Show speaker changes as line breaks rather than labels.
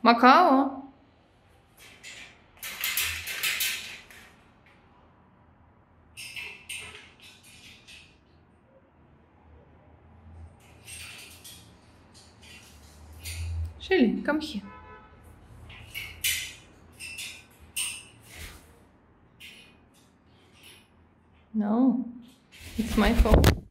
Macao? Shelly, come here. No, it's my fault.